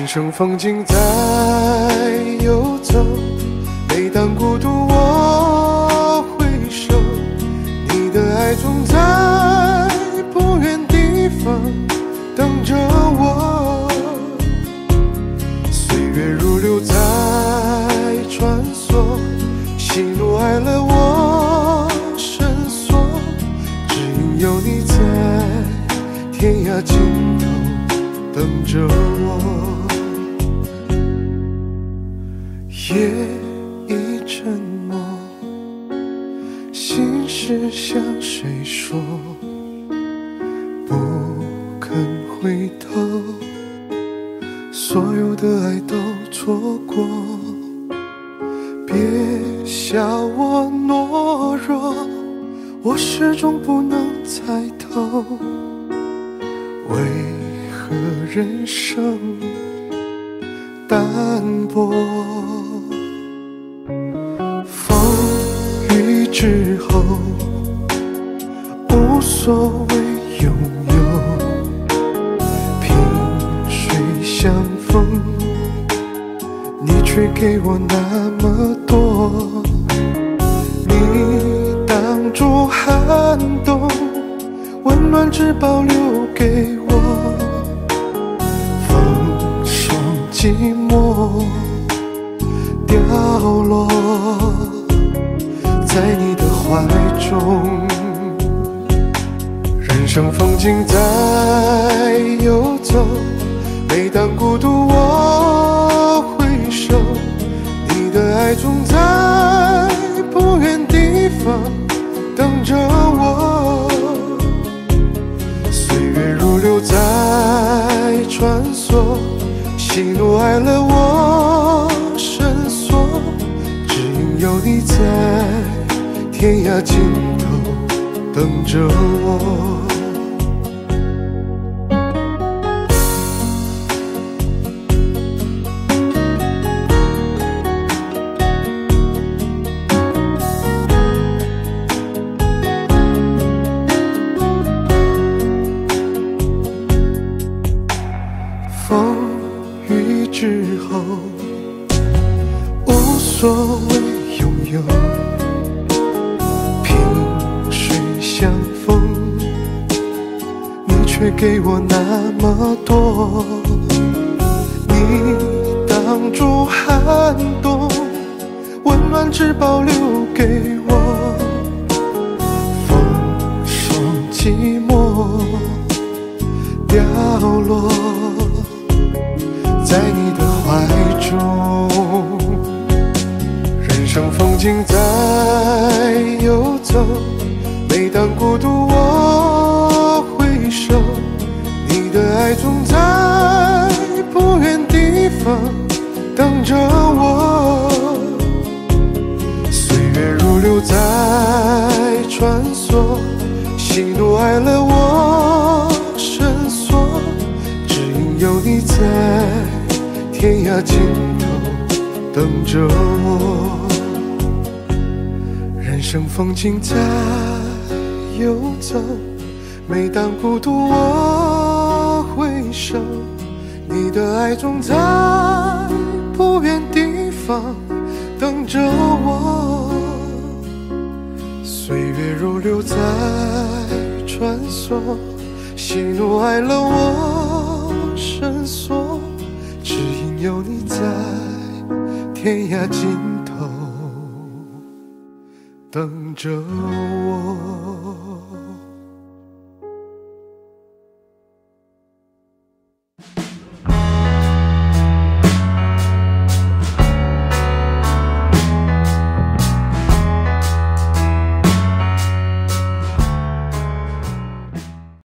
人生风景在游走，每当孤独我回首，你的爱总在不远地方等着我。岁月如流在穿梭，喜怒哀乐我深锁，只因有你在天涯尽头等着我。夜已沉默，心事向谁说？不肯回头，所有的爱都错过。别笑我懦弱，我始终不能猜透，为何人生淡薄。风雨之后，无所谓拥有，萍水相逢，你却给我那么多。你挡住寒冬，温暖只保留给我。风霜寂寞掉落在你的怀中，人生风景在游走，每当孤独我回首，你的爱总在不远地方等着我。岁月如流在穿梭，喜怒哀乐我深锁，只因有你在天涯尽头等着我。风雨之后，无所谓拥有，萍水相逢，你却给我那么多。你挡住寒冬，温暖只保留给我。风霜寂寞掉落在你的怀中，人生风景在游走，每当孤独我回首，你的爱总在不远地方等着我。岁月如流在穿梭，喜怒哀乐我深锁，只因有你在天涯尽头等着我。人生风景在游走，每当孤独我回首，你的爱总在不远地方等着我。岁月如流在穿梭，喜怒哀乐我深锁，只因有你在天涯尽头等着我。